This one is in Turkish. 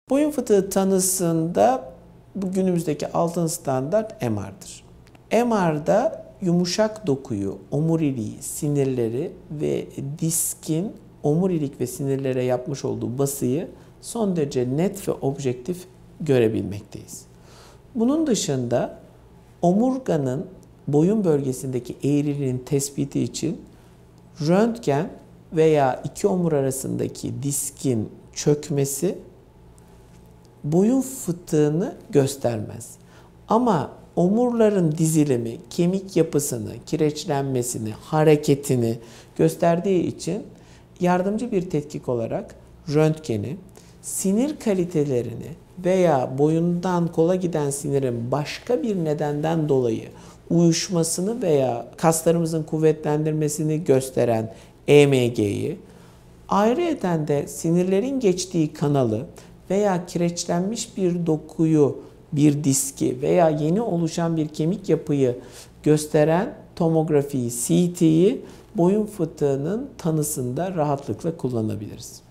Boyun fıtığı tanısında bu günümüzdeki altın standart MR'dır. MR'da yumuşak dokuyu, omuriliği, sinirleri ve diskin omurilik ve sinirlere yapmış olduğu basıyı son derece net ve objektif görebilmekteyiz. Bunun dışında omurganın boyun bölgesindeki eğriliğin tespiti için röntgen veya iki omur arasındaki diskin çökmesi boyun fıtığını göstermez. Ama omurların dizilimi, kemik yapısını, kireçlenmesini, hareketini gösterdiği için yardımcı bir tetkik olarak röntgeni, sinir kalitelerini veya boyundan kola giden sinirin başka bir nedenden dolayı uyuşmasını veya kaslarımızın kuvvetlendirmesini gösteren EMG'yi, ayrıyeten de sinirlerin geçtiği kanalı veya kireçlenmiş bir dokuyu, bir diski veya yeni oluşan bir kemik yapıyı gösteren tomografiyi, CT'yi boyun fıtığının tanısında rahatlıkla kullanabiliriz.